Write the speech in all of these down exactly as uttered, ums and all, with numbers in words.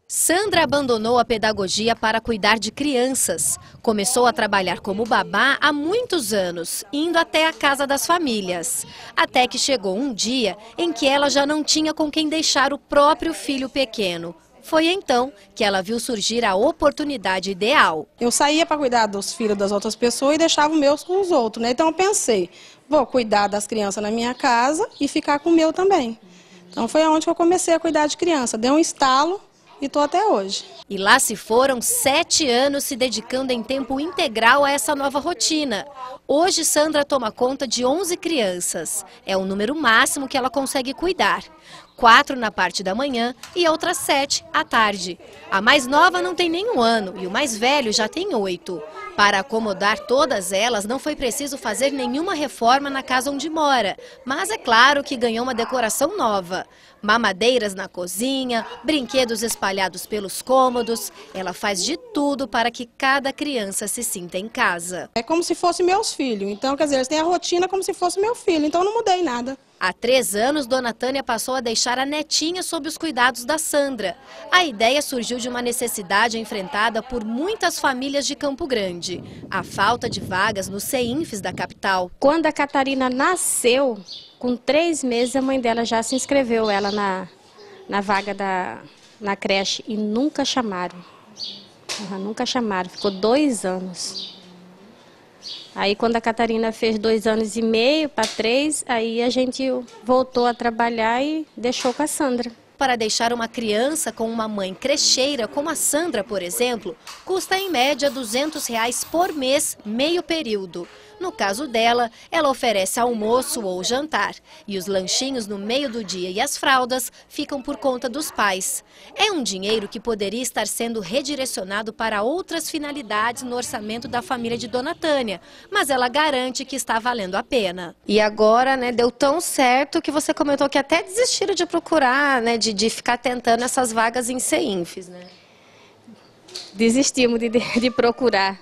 Sandra abandonou a pedagogia para cuidar de crianças. Começou a trabalhar como babá há muitos anos, indo até a casa das famílias. Até que chegou um dia em que ela já não tinha com quem deixar o próprio filho pequeno. Foi então que ela viu surgir a oportunidade ideal. Eu saía para cuidar dos filhos das outras pessoas e deixava os meus com os outros, né? Então eu pensei, vou cuidar das crianças na minha casa e ficar com o meu também. Então foi onde que eu comecei a cuidar de criança. Deu um estalo e estou até hoje. E lá se foram sete anos se dedicando em tempo integral a essa nova rotina. Hoje Sandra toma conta de onze crianças. É o número máximo que ela consegue cuidar. Quatro na parte da manhã e outras sete à tarde. A mais nova não tem nem um ano e o mais velho já tem oito. Para acomodar todas elas, não foi preciso fazer nenhuma reforma na casa onde mora. Mas é claro que ganhou uma decoração nova. Mamadeiras na cozinha, brinquedos espalhados pelos cômodos. Ela faz de tudo para que cada criança se sinta em casa. É como se fossem meus filhos. Então, quer dizer, eles têm a rotina como se fosse meu filho. Então, eu não mudei nada. Há três anos, Dona Tânia passou a deixar a netinha sob os cuidados da Sandra. A ideia surgiu de uma necessidade enfrentada por muitas famílias de Campo Grande. A falta de vagas nos CEINFs da capital. Quando a Catarina nasceu, com três meses, a mãe dela já se inscreveu ela na, na vaga da, na creche e nunca chamaram. Uhum, nunca chamaram, ficou dois anos. Aí quando a Catarina fez dois anos e meio para três, aí a gente voltou a trabalhar e deixou com a Sandra. Para deixar uma criança com uma mãe crecheira, como a Sandra, por exemplo, custa em média duzentos reais por mês, meio período. No caso dela, ela oferece almoço ou jantar. E os lanchinhos no meio do dia e as fraldas ficam por conta dos pais. É um dinheiro que poderia estar sendo redirecionado para outras finalidades no orçamento da família de Dona Tânia. Mas ela garante que está valendo a pena. E agora, né, deu tão certo que você comentou que até desistiram de procurar, né, de, de ficar tentando essas vagas em CEINFs, né? Desistimos de, de procurar.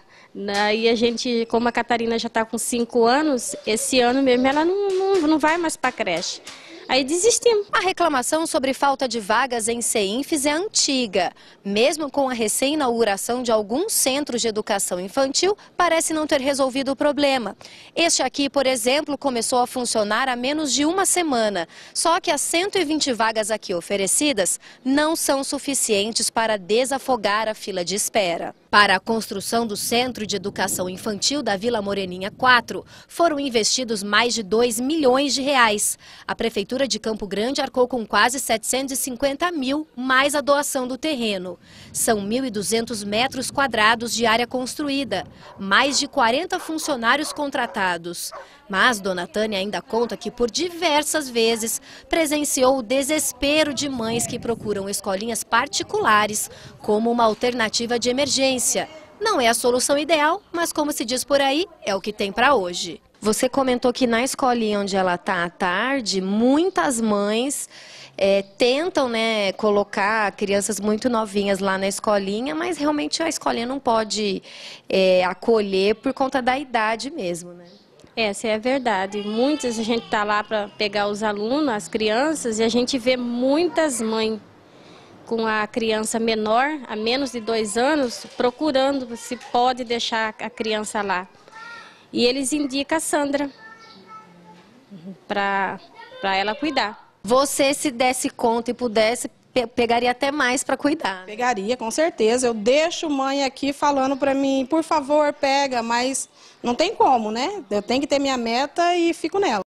E a gente, como a Catarina já está com cinco anos, esse ano mesmo ela não, não, não vai mais para a creche. Aí desistimos. A reclamação sobre falta de vagas em CEINFs é antiga. Mesmo com a recém-inauguração de alguns centros de educação infantil, parece não ter resolvido o problema. Este aqui, por exemplo, começou a funcionar há menos de uma semana. Só que as cento e vinte vagas aqui oferecidas não são suficientes para desafogar a fila de espera. Para a construção do Centro de Educação Infantil da Vila Moreninha quatro, foram investidos mais de dois milhões de reais. A Prefeitura de Campo Grande arcou com quase setecentos e cinquenta mil, mais a doação do terreno. São mil e duzentos metros quadrados de área construída, mais de quarenta funcionários contratados. Mas Dona Tânia ainda conta que por diversas vezes presenciou o desespero de mães que procuram escolinhas particulares como uma alternativa de emergência. Não é a solução ideal, mas como se diz por aí, é o que tem para hoje. Você comentou que na escolinha onde ela está à tarde, muitas mães é, tentam, né, colocar crianças muito novinhas lá na escolinha, mas realmente a escolinha não pode é, acolher por conta da idade mesmo, né? Essa é a verdade. Muitas, a gente está lá para pegar os alunos, as crianças, e a gente vê muitas mães com a criança menor, a menos de dois anos, procurando se pode deixar a criança lá. E eles indicam a Sandra para para ela cuidar. Você, se desse conta e pudesse, pe pegaria até mais para cuidar? Pegaria, com certeza. Eu deixo mãe aqui falando para mim, por favor, pega, mas não tem como, né? Eu tenho que ter minha meta e fico nela.